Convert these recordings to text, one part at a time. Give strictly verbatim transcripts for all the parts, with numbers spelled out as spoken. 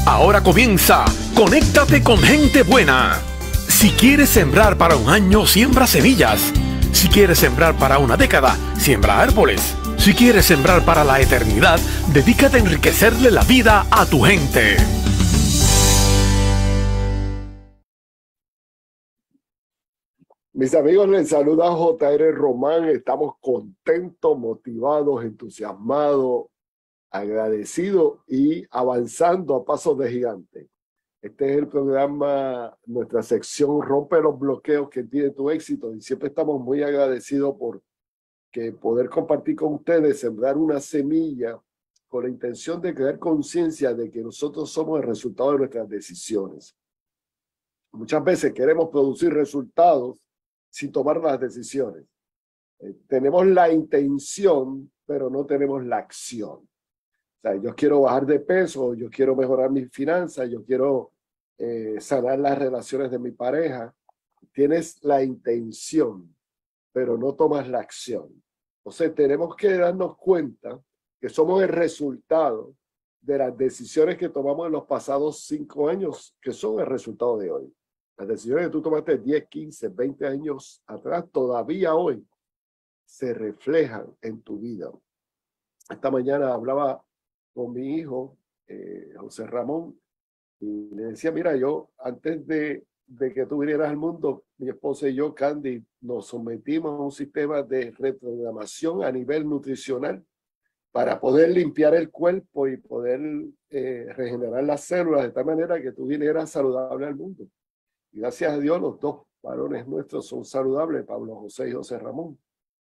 Ahora comienza Conéctate con Gente Buena. Si quieres sembrar para un año, siembra semillas. Si quieres sembrar para una década, siembra árboles. Si quieres sembrar para la eternidad, dedícate a enriquecerle la vida a tu gente. Mis amigos, les saluda J R Román. Estamos contentos, motivados, entusiasmados, agradecidos y avanzando a pasos de gigante. Este es el programa, nuestra sección Rompe los bloqueos que tiene tu éxito, y siempre estamos muy agradecidos por que poder compartir con ustedes, sembrar una semilla con la intención de crear conciencia de que nosotros somos el resultado de nuestras decisiones. Muchas veces queremos producir resultados sin tomar las decisiones. Eh, tenemos la intención, pero no tenemos la acción. O sea, yo quiero bajar de peso, yo quiero mejorar mis finanzas, yo quiero eh, sanar las relaciones de mi pareja. Tienes la intención, pero no tomas la acción. Entonces tenemos que darnos cuenta que somos el resultado de las decisiones que tomamos en los pasados cinco años, que son el resultado de hoy. Las decisiones que tú tomaste diez, quince, veinte años atrás, todavía hoy se reflejan en tu vida. Esta mañana hablaba con mi hijo, eh, José Ramón, y le decía, mira, yo antes de, de que tú vinieras al mundo, mi esposa y yo, Candy, nos sometimos a un sistema de reprogramación a nivel nutricional para poder limpiar el cuerpo y poder eh, regenerar las células de tal manera que tú vinieras saludable al mundo. Y gracias a Dios, los dos varones nuestros son saludables, Pablo José y José Ramón.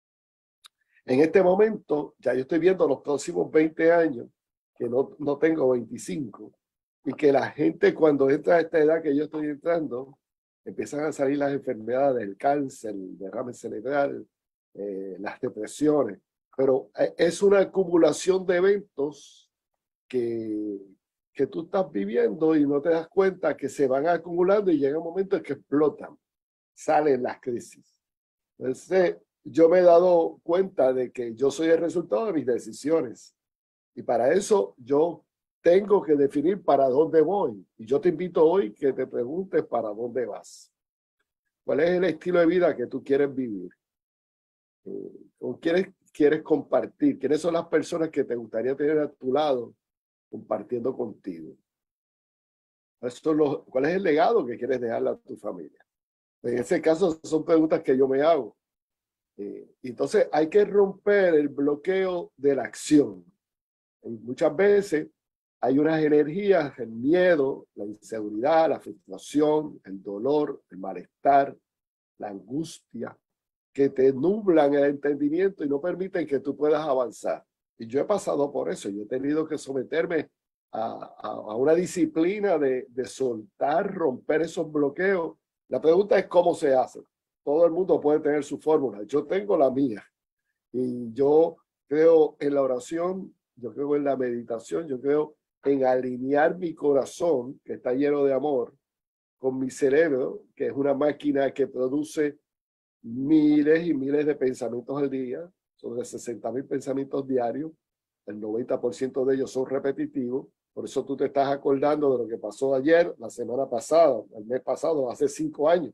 En este momento, ya yo estoy viendo los próximos veinte años, que no, no tengo veinticinco, y que la gente cuando entra a esta edad que yo estoy entrando, empiezan a salir las enfermedades, el cáncer, el derrame cerebral, eh, las depresiones. Pero es una acumulación de eventos que, que tú estás viviendo y no te das cuenta que se van acumulando y llega un momento en que explotan, salen las crisis. Entonces, yo me he dado cuenta de que yo soy el resultado de mis decisiones. Y para eso yo tengo que definir para dónde voy. Y yo te invito hoy que te preguntes para dónde vas. ¿Cuál es el estilo de vida que tú quieres vivir? Eh, ¿Con quiénes quieres compartir? ¿Quiénes son las personas que te gustaría tener a tu lado compartiendo contigo? Esto es lo, ¿cuál es el legado que quieres dejarle a tu familia? En ese caso son preguntas que yo me hago. Eh, entonces hay que romper el bloqueo de la acción. Y muchas veces hay unas energías, el miedo, la inseguridad, la frustración, el dolor, el malestar, la angustia, que te nublan el entendimiento y no permiten que tú puedas avanzar. Y yo he pasado por eso. Yo he tenido que someterme a, a, a una disciplina de, de soltar, romper esos bloqueos. La pregunta es cómo se hace. Todo el mundo puede tener su fórmula. Yo tengo la mía. Y yo creo en la oración, yo creo en la meditación, yo creo en alinear mi corazón, que está lleno de amor, con mi cerebro, que es una máquina que produce miles y miles de pensamientos al día, sobre sesenta mil pensamientos diarios. El noventa por ciento de ellos son repetitivos. Por eso tú te estás acordando de lo que pasó ayer, la semana pasada, el mes pasado, hace cinco años.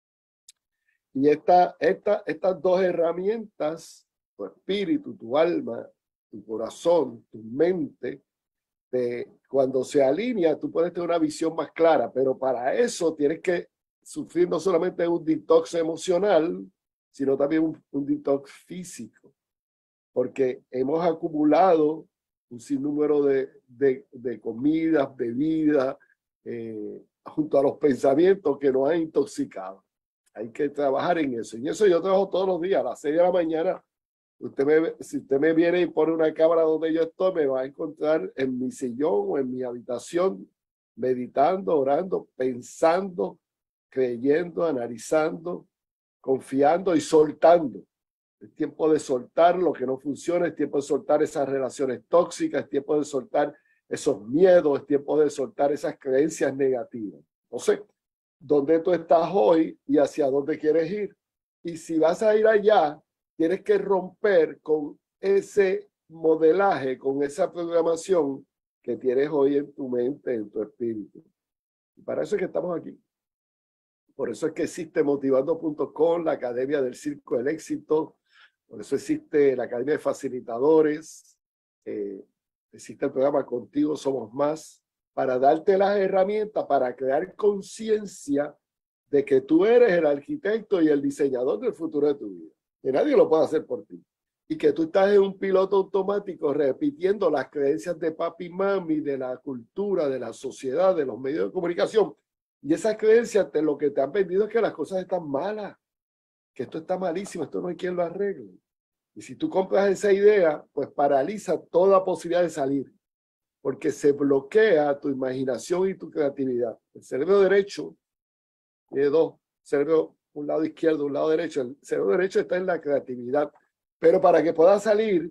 Y esta, esta, estas dos herramientas, tu espíritu, tu alma, tu corazón, tu mente, te, cuando se alinea, tú puedes tener una visión más clara, pero para eso tienes que sufrir no solamente un detox emocional, sino también un, un detox físico, porque hemos acumulado un sinnúmero de, de, de comidas, bebidas, eh, junto a los pensamientos que nos han intoxicado. Hay que trabajar en eso. Y eso yo trabajo todos los días, a las seis de la mañana. Usted me, si usted me viene y pone una cámara donde yo estoy, me va a encontrar en mi sillón o en mi habitación, meditando, orando, pensando, creyendo, analizando, confiando y soltando. Es tiempo de soltar lo que no funciona, es tiempo de soltar esas relaciones tóxicas, es tiempo de soltar esos miedos, es tiempo de soltar esas creencias negativas. Entonces, ¿dónde tú estás hoy y hacia dónde quieres ir? Y si vas a ir allá, tienes que romper con ese modelaje, con esa programación que tienes hoy en tu mente, en tu espíritu. Y para eso es que estamos aquí. Por eso es que existe motivando punto com, la Academia del Circo del Éxito. Por eso existe la Academia de Facilitadores. Eh, existe el programa Contigo Somos Más, para darte las herramientas para crear conciencia de que tú eres el arquitecto y el diseñador del futuro de tu vida. Que nadie lo puede hacer por ti. Y que tú estás en un piloto automático repitiendo las creencias de papi y mami, de la cultura, de la sociedad, de los medios de comunicación. Y esas creencias te, lo que te han vendido es que las cosas están malas, que esto está malísimo, esto no hay quien lo arregle. Y si tú compras esa idea, pues paraliza toda posibilidad de salir, porque se bloquea tu imaginación y tu creatividad. El cerebro derecho tiene dos, cerebro, un lado izquierdo, un lado derecho. El cerebro derecho está en la creatividad, pero para que pueda salir,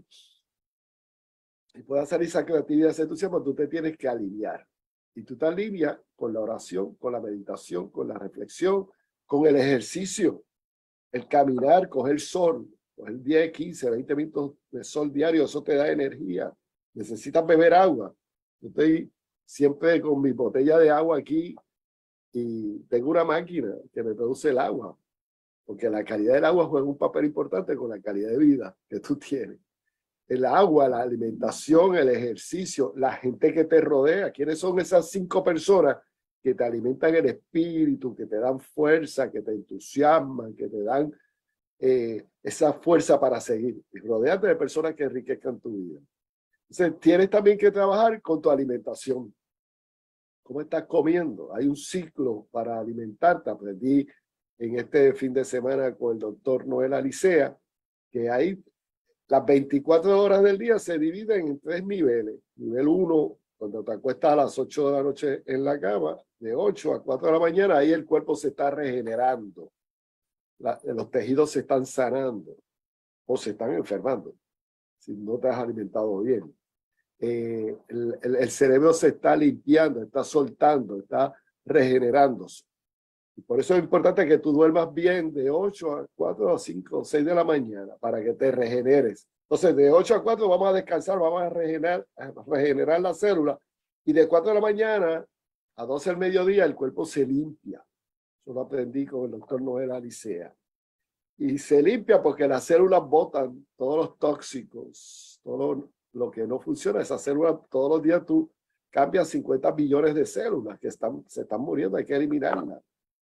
y pueda salir esa creatividad, ese entusiasmo, tú te tienes que aliviar. Y tú te alivias con la oración, con la meditación, con la reflexión, con el ejercicio, el caminar, coger sol, coger diez, quince, veinte minutos de sol diario, eso te da energía. Necesitas beber agua. Yo estoy siempre con mi botella de agua aquí y tengo una máquina que me produce el agua, porque la calidad del agua juega un papel importante con la calidad de vida que tú tienes. El agua, la alimentación, el ejercicio, la gente que te rodea. ¿Quiénes son esas cinco personas que te alimentan el espíritu, que te dan fuerza, que te entusiasman, que te dan eh, esa fuerza para seguir? Y rodéate de personas que enriquezcan tu vida. Entonces, tienes también que trabajar con tu alimentación. ¿Cómo estás comiendo? Hay un ciclo para alimentarte. Aprendí en este fin de semana con el doctor Noel Alicea que hay las veinticuatro horas del día se dividen en tres niveles. Nivel uno, cuando te acuestas a las ocho de la noche en la cama, de ocho a cuatro de la mañana, ahí el cuerpo se está regenerando. La, los tejidos se están sanando o se están enfermando si no te has alimentado bien. Eh, el, el, el cerebro se está limpiando, está soltando, está regenerándose. Y por eso es importante que tú duermas bien de ocho a cuatro, a cinco, o seis de la mañana para que te regeneres. Entonces, de ocho a cuatro vamos a descansar, vamos a regenerar, a regenerar la célula. Y de cuatro de la mañana a doce del mediodía el cuerpo se limpia. Eso lo aprendí con el doctor Noel Alicea. Y se limpia porque las células botan todos los tóxicos, todo lo que no funciona. Esas células, todos los días tú cambias cincuenta billones de células que están, se están muriendo, hay que eliminarlas.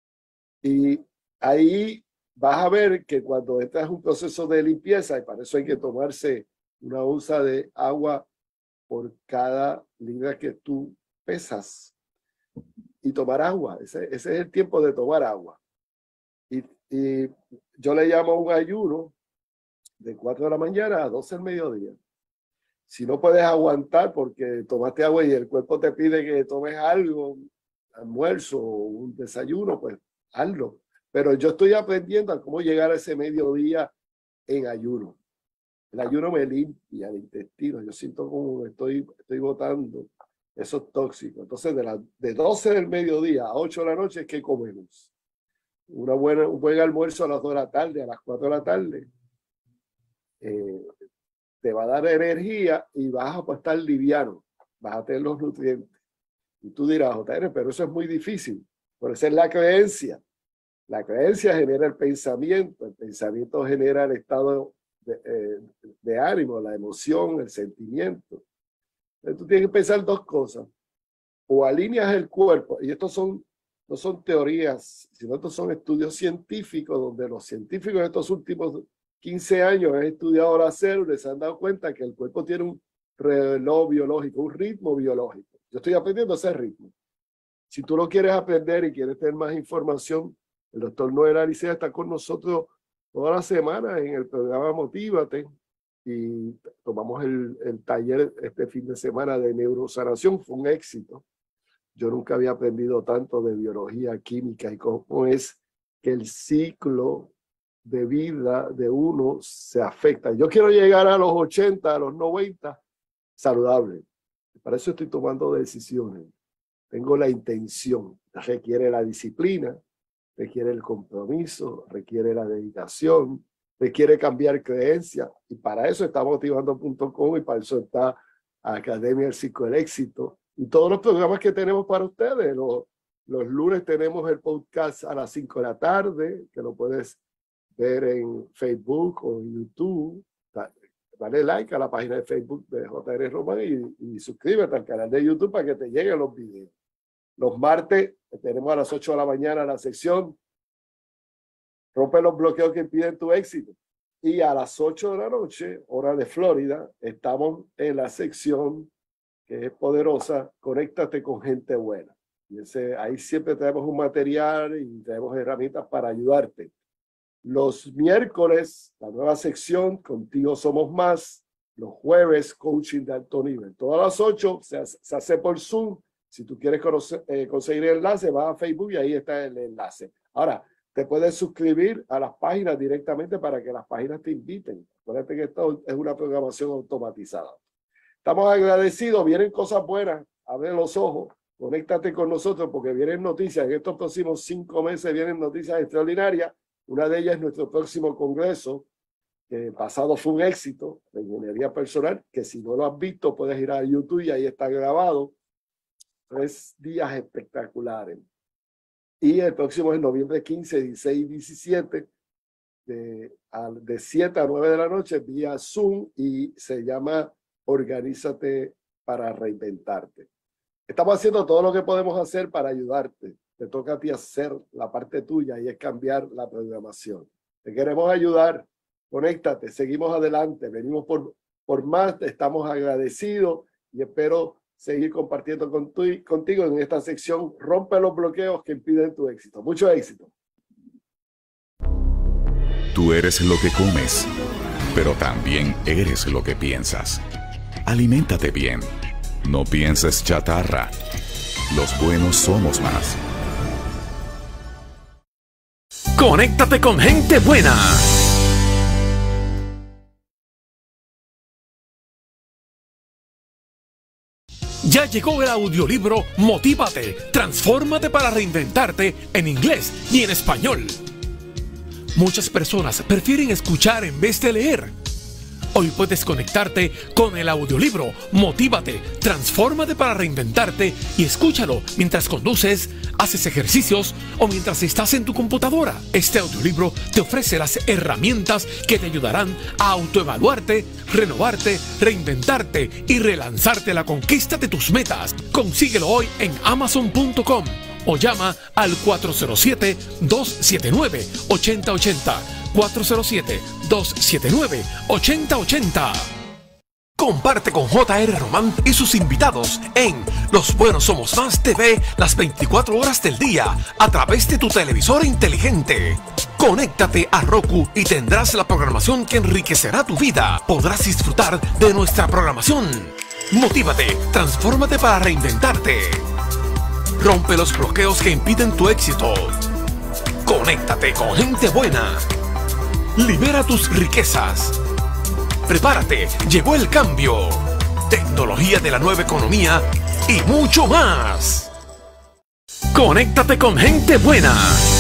Y ahí vas a ver que cuando entras en un proceso de limpieza, y para eso hay que tomarse una onza de agua por cada libra que tú pesas, y tomar agua, ese, ese es el tiempo de tomar agua. Y, y yo le llamo un ayuno de cuatro de la mañana a doce del mediodía. Si no puedes aguantar porque tomaste agua y el cuerpo te pide que tomes algo, almuerzo o un desayuno, pues hazlo. Pero yo estoy aprendiendo a cómo llegar a ese mediodía en ayuno. El ayuno me limpia el intestino. Yo siento como estoy, estoy botando esos tóxicos. Entonces, de, la, de doce del mediodía a ocho de la noche, ¿qué comemos? Una buena, un buen almuerzo a las dos de la tarde, a las cuatro de la tarde. Eh, te va a dar energía y vas a estar liviano. Vas a tener los nutrientes. Y tú dirás, J R, pero eso es muy difícil. Por eso es la creencia. La creencia genera el pensamiento. El pensamiento genera el estado de, eh, de ánimo, la emoción, el sentimiento. Entonces, tú tienes que pensar dos cosas. O alineas el cuerpo, y estos son, no son teorías, sino estos son estudios científicos, donde los científicos de estos últimos quince años han estudiado las células y se han dado cuenta que el cuerpo tiene un reloj biológico, un ritmo biológico. Yo estoy aprendiendo ese ritmo. Si tú lo quieres aprender y quieres tener más información, el doctor Noel Alicea está con nosotros toda la semana en el programa Motívate y tomamos el, el taller este fin de semana de neurosanación. Fue un éxito. Yo nunca había aprendido tanto de biología, química y cómo es que el ciclo de vida de uno se afecta. Yo quiero llegar a los ochenta, a los noventa, saludable. Para eso estoy tomando decisiones. Tengo la intención. Requiere la disciplina, requiere el compromiso, requiere la dedicación, requiere cambiar creencias. Y para eso está motivando punto com y para eso está a Academia del Circo del Éxito y todos los programas que tenemos para ustedes. Los, los lunes tenemos el podcast a las cinco de la tarde, que lo puedes ver en Facebook o en YouTube. Dale like a la página de Facebook de J R Román y, y suscríbete al canal de YouTube para que te lleguen los videos. Los martes tenemos a las ocho de la mañana la sección Rompe los bloqueos que impiden tu éxito. Y a las ocho de la noche, hora de Florida, estamos en la sección que es poderosa, Conéctate con gente buena. Y ese, ahí siempre tenemos un material y tenemos herramientas para ayudarte. Los miércoles, la nueva sección, Contigo Somos Más. Los jueves, Coaching de alto nivel. Todas las ocho se, se hace por Zoom. Si tú quieres conocer, eh, conseguir el enlace, vas a Facebook y ahí está el enlace. Ahora, te puedes suscribir a las páginas directamente para que las páginas te inviten. Acuérdate que esto es una programación automatizada. Estamos agradecidos, vienen cosas buenas, abre los ojos, conéctate con nosotros porque vienen noticias. En estos próximos cinco meses vienen noticias extraordinarias. Una de ellas es nuestro próximo congreso, que pasado fue un éxito de ingeniería personal, que si no lo has visto puedes ir a YouTube y ahí está grabado. Tres días espectaculares. Y el próximo es noviembre quince, dieciséis y diecisiete, de, de siete a nueve de la noche, vía Zoom, y se llama Organízate para Reinventarte. Estamos haciendo todo lo que podemos hacer para ayudarte. Te toca a ti hacer la parte tuya y es cambiar la programación. Te queremos ayudar. Conéctate, seguimos adelante, venimos por, por más, estamos agradecidos y espero seguir compartiendo con tu, contigo en esta sección Rompe los bloqueos que impiden tu éxito. Mucho éxito. Tú eres lo que comes, pero también eres lo que piensas. Aliméntate bien. No pienses chatarra. Los buenos somos más. Conéctate con gente buena. Ya llegó el audiolibro Motívate, Transfórmate para Reinventarte en inglés y en español. Muchas personas prefieren escuchar en vez de leer. Hoy puedes conectarte con el audiolibro Motívate, Transfórmate para Reinventarte y escúchalo mientras conduces, haces ejercicios o mientras estás en tu computadora. Este audiolibro te ofrece las herramientas que te ayudarán a autoevaluarte, renovarte, reinventarte y relanzarte a la conquista de tus metas. Consíguelo hoy en amazon punto com o llama al cuatro cero siete, dos siete nueve, ocho cero ocho cero. cuatro cero siete, dos siete nueve, ocho cero ocho cero. Comparte con J R Román y sus invitados en Los Buenos Somos Más T V las veinticuatro horas del día a través de tu televisor inteligente. Conéctate a Roku y tendrás la programación que enriquecerá tu vida. Podrás disfrutar de nuestra programación. Motívate, transfórmate para reinventarte. Rompe los bloqueos que impiden tu éxito. Conéctate con gente buena. Libera tus riquezas. Prepárate, llegó el cambio. Tecnología de la nueva economía y mucho más. Conéctate con gente buena.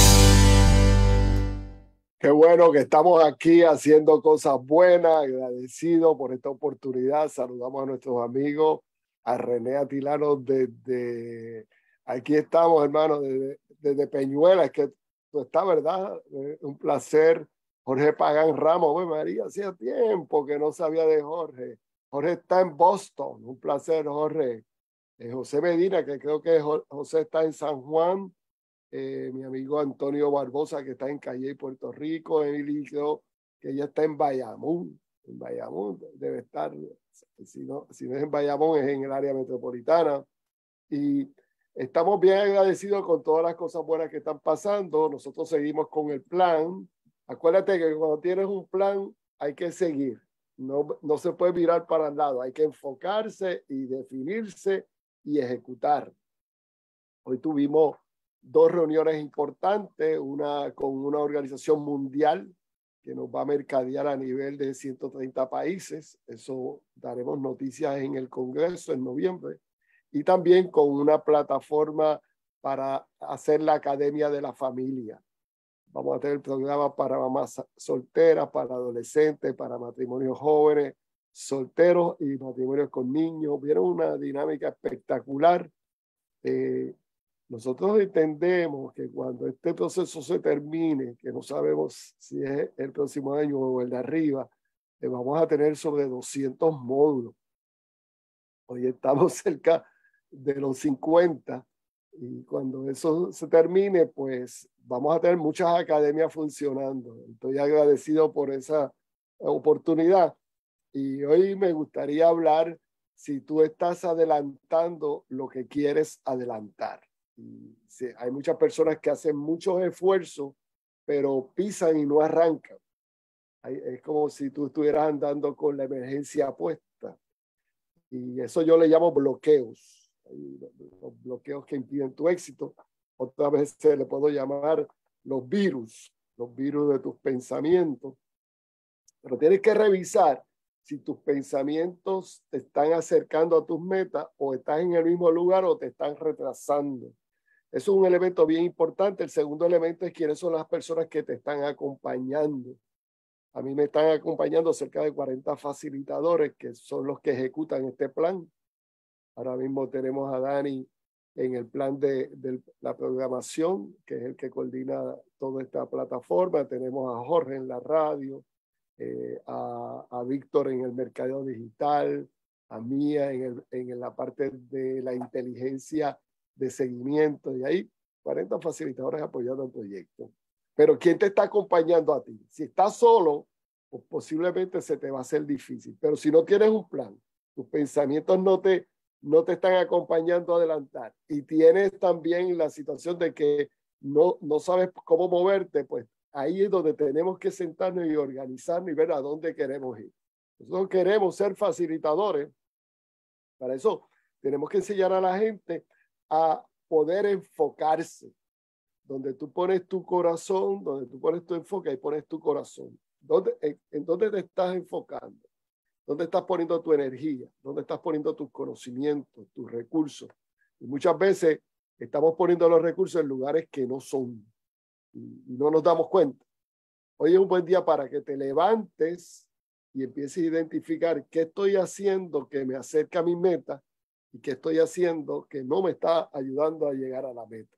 Qué bueno que estamos aquí haciendo cosas buenas, agradecido por esta oportunidad. Saludamos a nuestros amigos, a René Atilano desde, aquí estamos hermano, desde, desde Peñuela, es que tú estás, ¿verdad? Un placer. Jorge Pagán Ramos, pues María, hacía tiempo que no sabía de Jorge. Jorge está en Boston, un placer, Jorge. Eh, José Medina, que creo que José está en San Juan. Eh, mi amigo Antonio Barbosa, que está en Calle, Puerto Rico. Emily, creo que ella está en Bayamón. En Bayamón debe estar, si no, si no es en Bayamón, es en el área metropolitana. Y estamos bien agradecidos con todas las cosas buenas que están pasando. Nosotros seguimos con el plan. Acuérdate que cuando tienes un plan hay que seguir, no, no se puede mirar para el lado, hay que enfocarse y definirse y ejecutar. Hoy tuvimos dos reuniones importantes, una con una organización mundial que nos va a mercadear a nivel de ciento treinta países, eso daremos noticias en el Congreso en noviembre, y también con una plataforma para hacer la Academia de la Familia. Vamos a tener programas para mamás solteras, para adolescentes, para matrimonios jóvenes, solteros y matrimonios con niños. Vieron una dinámica espectacular. Eh, nosotros entendemos que cuando este proceso se termine, que no sabemos si es el próximo año o el de arriba, eh, vamos a tener sobre doscientos módulos. Hoy estamos cerca de los cincuenta y cuando eso se termine, pues vamos a tener muchas academias funcionando. Estoy agradecido por esa oportunidad y hoy me gustaría hablar si tú estás adelantando lo que quieres adelantar. Y sí, hay muchas personas que hacen muchos esfuerzos, pero pisan y no arrancan. Es como si tú estuvieras andando con la emergencia puesta. Y eso yo le llamo bloqueos. Los bloqueos que impiden tu éxito. Otra vez se le puedo llamar los virus, los virus de tus pensamientos. Pero tienes que revisar si tus pensamientos te están acercando a tus metas o estás en el mismo lugar o te están retrasando. Eso es un elemento bien importante. El segundo elemento es quiénes son las personas que te están acompañando. A mí me están acompañando cerca de cuarenta facilitadores que son los que ejecutan este plan. Ahora mismo tenemos a Dani en el plan de, de la programación, que es el que coordina toda esta plataforma. Tenemos a Jorge en la radio, eh, a, a Víctor en el mercado digital, a Mía en, el, en la parte de la inteligencia de seguimiento, y ahí cuarenta facilitadores apoyando el proyecto. Pero ¿quién te está acompañando a ti? Si estás solo, pues posiblemente se te va a hacer difícil. Pero si no tienes un plan, tus pensamientos no te, no te están acompañando a adelantar y tienes también la situación de que no, no sabes cómo moverte, pues ahí es donde tenemos que sentarnos y organizarnos y ver a dónde queremos ir. Nosotros queremos ser facilitadores. Para eso tenemos que enseñar a la gente a poder enfocarse. Donde tú pones tu corazón, donde tú pones tu enfoque y pones tu corazón. ¿Dónde, en, ¿En dónde te estás enfocando? ¿Dónde estás poniendo tu energía? ¿Dónde estás poniendo tus conocimientos, tus recursos? Y muchas veces estamos poniendo los recursos en lugares que no son y, y no nos damos cuenta. Hoy es un buen día para que te levantes y empieces a identificar qué estoy haciendo que me acerca a mi meta y qué estoy haciendo que no me está ayudando a llegar a la meta.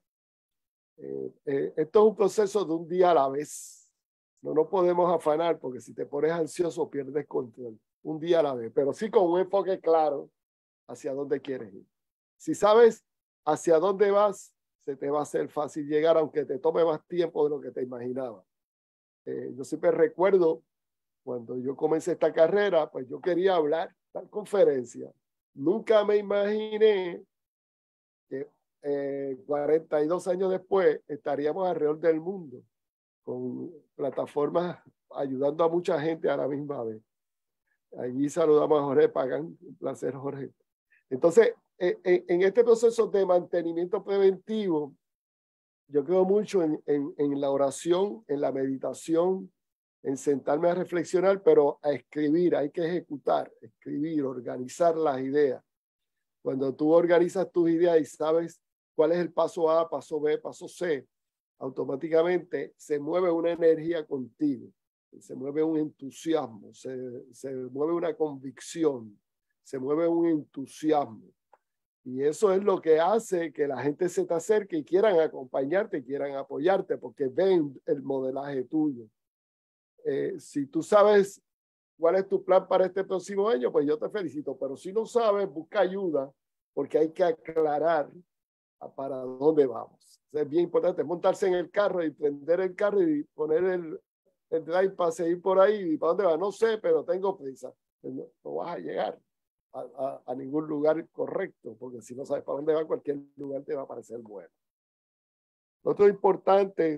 Eh, eh, esto es un proceso de un día a la vez. No nos podemos afanar porque si te pones ansioso pierdes control. Un día a la vez, pero sí con un enfoque claro hacia dónde quieres ir. Si sabes hacia dónde vas, se te va a hacer fácil llegar, aunque te tome más tiempo de lo que te imaginabas. Eh, yo siempre recuerdo cuando yo comencé esta carrera, pues yo quería hablar, dar conferencia. Nunca me imaginé que Eh, cuarenta y dos años después estaríamos alrededor del mundo con plataformas ayudando a mucha gente a la misma vez. Allí saludamos a Jorge Pagán, un placer, Jorge. Entonces, eh, eh, en este proceso de mantenimiento preventivo, yo creo mucho en, en, en la oración, en la meditación, en sentarme a reflexionar, pero a escribir, hay que ejecutar, escribir, organizar las ideas. Cuando tú organizas tus ideas y sabes cuál es el paso A, paso B, paso C, automáticamente se mueve una energía contigo, se mueve un entusiasmo, se, se mueve una convicción, se mueve un entusiasmo. Y eso es lo que hace que la gente se te acerque y quieran acompañarte, quieran apoyarte, porque ven el modelaje tuyo. Eh, si tú sabes cuál es tu plan para este próximo año, pues yo te felicito. Pero si no sabes, busca ayuda, porque hay que aclarar para dónde vamos. Es bien importante montarse en el carro y prender el carro y poner el, el drive para seguir por ahí. ¿Y para dónde va? No sé, pero tengo prisa. No, no vas a llegar a, a, a ningún lugar correcto, porque si no sabes para dónde va, cualquier lugar te va a parecer bueno. Lo otro importante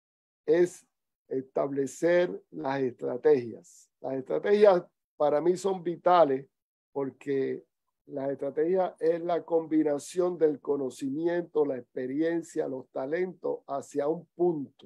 es establecer las estrategias. Las estrategias para mí son vitales porque la estrategia es la combinación del conocimiento, la experiencia, los talentos hacia un punto.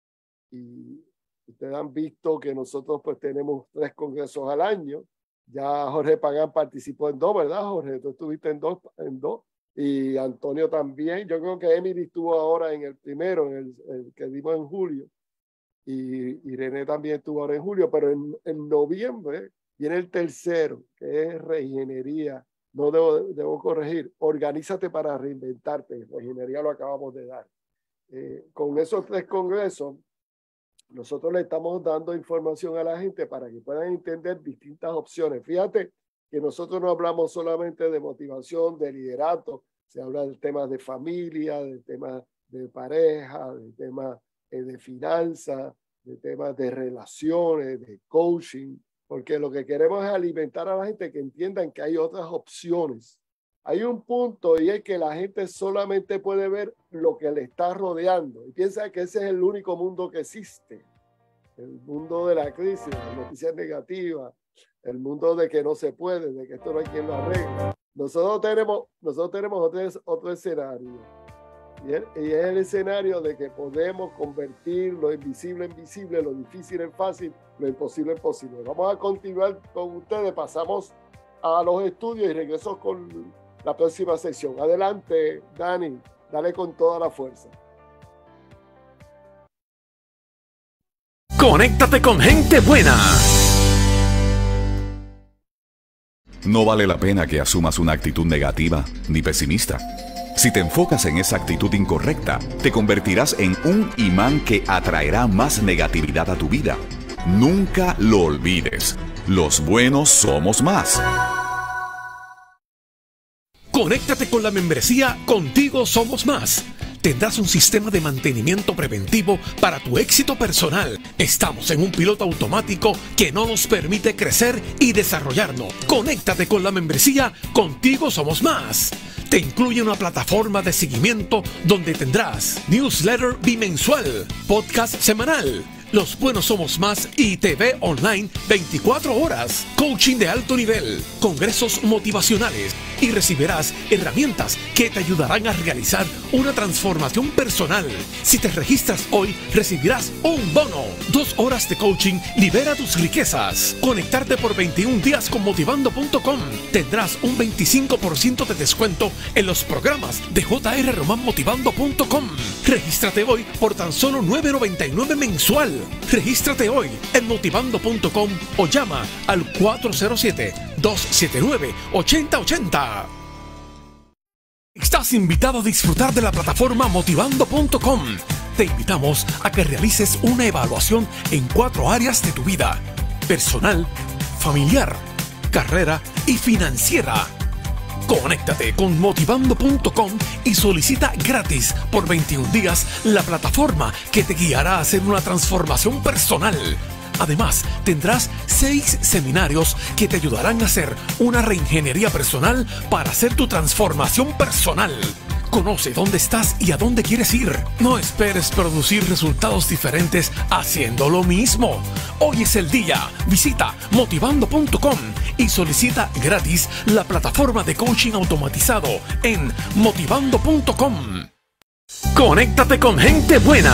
Y ustedes han visto que nosotros pues tenemos tres congresos al año. Ya Jorge Pagán participó en dos, ¿verdad, Jorge? Tú estuviste en dos, en dos. Y Antonio también. Yo creo que Emily estuvo ahora en el primero, en el, el que dimos en julio. Y Irene también estuvo ahora en julio. Pero en, en noviembre Viene el tercero, que es reingeniería. No debo, debo corregir. Organízate para reinventarte. Reingeniería lo acabamos de dar. Eh, con esos tres congresos, nosotros le estamos dando información a la gente para que puedan entender distintas opciones. Fíjate que nosotros no hablamos solamente de motivación, de liderato, se habla de temas de familia, de temas de pareja, de temas eh, de finanzas, de temas de relaciones, de coaching, porque lo que queremos es alimentar a la gente que entiendan que hay otras opciones. Hay un punto y es que la gente solamente puede ver lo que le está rodeando y piensa que ese es el único mundo que existe. El mundo de la crisis, las noticias negativas, el mundo de que no se puede, de que esto no hay quien lo arregle. Nosotros tenemos, nosotros tenemos otro, otro escenario y es, y es el escenario de que podemos convertir lo invisible en visible, lo difícil en fácil, lo imposible en posible. Vamos a continuar con ustedes, pasamos a los estudios y regreso con la próxima sección. Adelante, Dani, dale con toda la fuerza. Conéctate con gente buena. No vale la pena que asumas una actitud negativa ni pesimista. Si te enfocas en esa actitud incorrecta, te convertirás en un imán que atraerá más negatividad a tu vida. Nunca lo olvides. Los buenos somos más. Conéctate con la membresía Contigo Somos Más. Tendrás un sistema de mantenimiento preventivo para tu éxito personal. Estamos en un piloto automático que no nos permite crecer y desarrollarnos. Conéctate con la membresía Contigo Somos Más. Te incluye una plataforma de seguimiento donde tendrás newsletter bimensual, podcast semanal, Los Buenos Somos Más y T V online veinticuatro horas, coaching de alto nivel, congresos motivacionales y recibirás herramientas que te ayudarán a realizar una transformación personal. Si te registras hoy, recibirás un bono. Dos horas de coaching libera tus riquezas. Conectarte por veintiún días con motivando punto com. Tendrás un veinticinco por ciento de descuento en los programas de J R Román motivando punto com. Regístrate hoy por tan solo nueve noventa y nueve mensual. Regístrate hoy en motivando punto com o llama al cuatro cero siete, dos siete nueve, ocho cero ocho cero. Estás invitado a disfrutar de la plataforma motivando punto com. Te invitamos a que realices una evaluación en cuatro áreas de tu vida: personal, familiar, carrera y financiera. Conéctate con motivando punto com y solicita gratis por veintiún días la plataforma que te guiará a hacer una transformación personal. Además, tendrás seis seminarios que te ayudarán a hacer una reingeniería personal para hacer tu transformación personal. Conoce dónde estás y a dónde quieres ir. No esperes producir resultados diferentes haciendo lo mismo. Hoy es el día. Visita motivando punto com y solicita gratis la plataforma de coaching automatizado en motivando punto com. Conéctate con gente buena.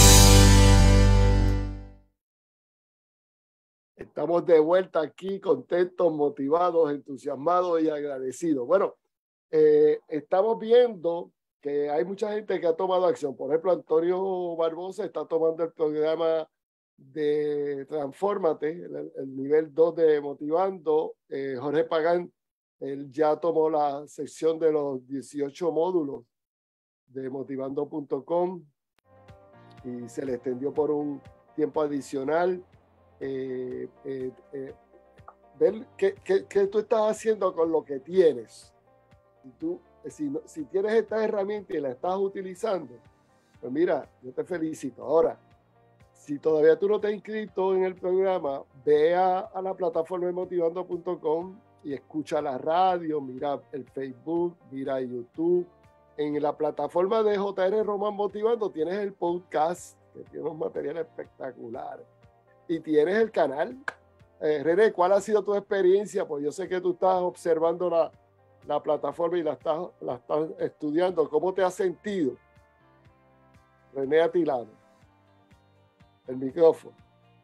Estamos de vuelta aquí, contentos, motivados, entusiasmados y agradecidos. Bueno, eh, estamos viendo que hay mucha gente que ha tomado acción. Por ejemplo, Antonio Barbosa está tomando el programa de Transfórmate, el, el nivel dos de Motivando. Eh, Jorge Pagán, él ya tomó la sección de los dieciocho módulos de motivando punto com y se le extendió por un tiempo adicional. Eh, eh, eh, ver qué, qué, qué tú estás haciendo con lo que tienes. Y tú, si, si tienes esta herramienta y la estás utilizando, pues mira, yo te felicito. Ahora, si todavía tú no te has inscrito en el programa, ve a, a la plataforma de motivando punto com y escucha la radio, mira el Facebook, mira YouTube. En la plataforma de J R Román Motivando tienes el podcast, que tiene unos materiales espectaculares. Y tienes el canal. Eh, René, ¿cuál ha sido tu experiencia? Pues yo sé que tú estás observando la, la plataforma y la estás, la estás estudiando. ¿Cómo te has sentido? René Atilano. El micrófono.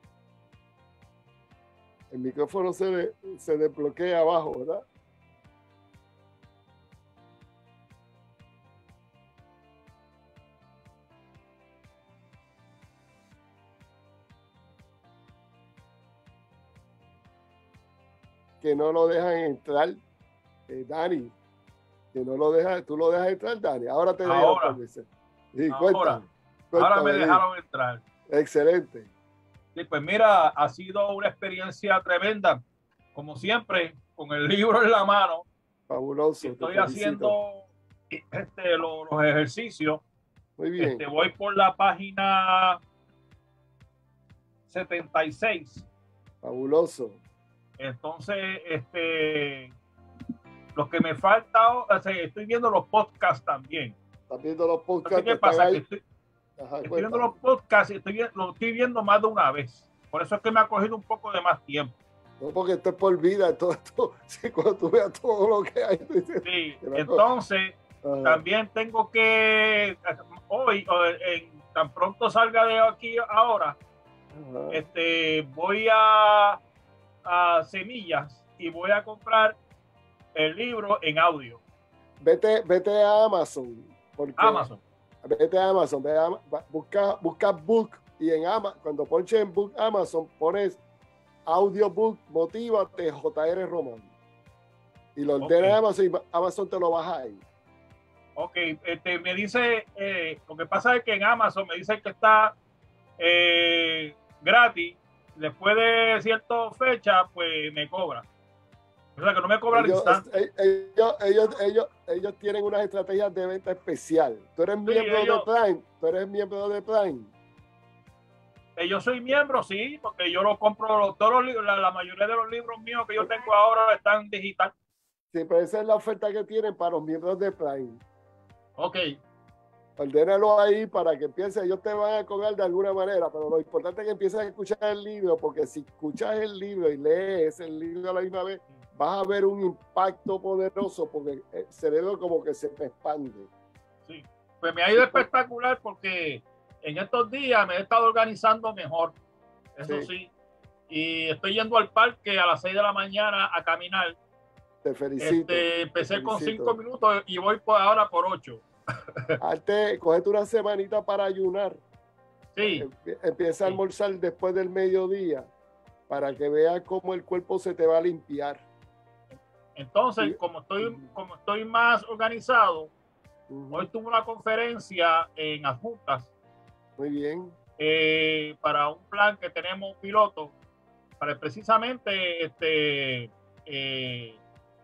El micrófono se, de, se desbloquea abajo, ¿verdad? que no lo dejan entrar, eh, Dani, que no lo deja, tú lo dejas entrar, Dani. Ahora te ahora, dejan. Sí, ahora, cuéntame, cuéntame, ahora me dejaron entrar. Excelente. Sí, pues mira, ha sido una experiencia tremenda, como siempre, con el libro en la mano. Fabuloso. Estoy haciendo este, los, los ejercicios. Muy bien. Este, voy por la página setenta y seis. Fabuloso. Entonces, este, lo que me falta, o sea, estoy viendo los podcasts también. ¿Estás viendo los podcasts? ¿Qué pasa? Que estoy, Ajá, estoy viendo los podcasts y estoy, lo estoy viendo más de una vez. Por eso es que me ha cogido un poco de más tiempo. No, porque esto es por vida. Todo esto, sí, cuando tú veas todo lo que hay. Tú dices, sí, entonces ajá. También tengo que, hoy, en, tan pronto salga de aquí ahora, ajá. este, voy a, a Semillas y voy a comprar el libro en audio. Vete, vete a Amazon. Porque Amazon. Vete a Amazon, ve a, busca, busca book y en Amazon, cuando ponches en book Amazon, pones audiobook, motívate J R Román. Y lo ordenas okay. Amazon y Amazon te lo baja ahí. Ok, este, me dice, eh, lo que pasa es que en Amazon me dice que está eh, gratis, después de cierta fecha, pues me cobra. O sea, que no me cobra al instante. Ellos, ellos, ellos, ellos tienen unas estrategias de venta especial. Tú eres miembro sí, ellos, de Prime, tú eres miembro de Prime. Eh, yo soy miembro, sí, porque yo lo compro, todos los libros, la, la mayoría de los libros míos que yo tengo ahora están digital. Sí, pero esa es la oferta que tienen para los miembros de Prime. Ok. Ordénalo ahí para que empiece, ellos te van a cobrar de alguna manera, pero lo importante es que empieces a escuchar el libro, porque si escuchas el libro y lees el libro a la misma vez, vas a ver un impacto poderoso, porque el cerebro como que se te expande. Sí, pues me ha ido espectacular porque en estos días me he estado organizando mejor, eso sí, sí. Y estoy yendo al parque a las seis de la mañana a caminar. Te felicito. Este, empecé te felicito. con cinco minutos y voy por ahora por ocho. Arte, cógete una semanita para ayunar. Sí. Empieza a almorzar después del mediodía para que veas cómo el cuerpo se te va a limpiar. Entonces, sí. como estoy, como estoy más organizado, uh-huh. hoy tuve una conferencia en Adjuntas. Muy bien. Eh, para un plan que tenemos piloto, para precisamente este eh,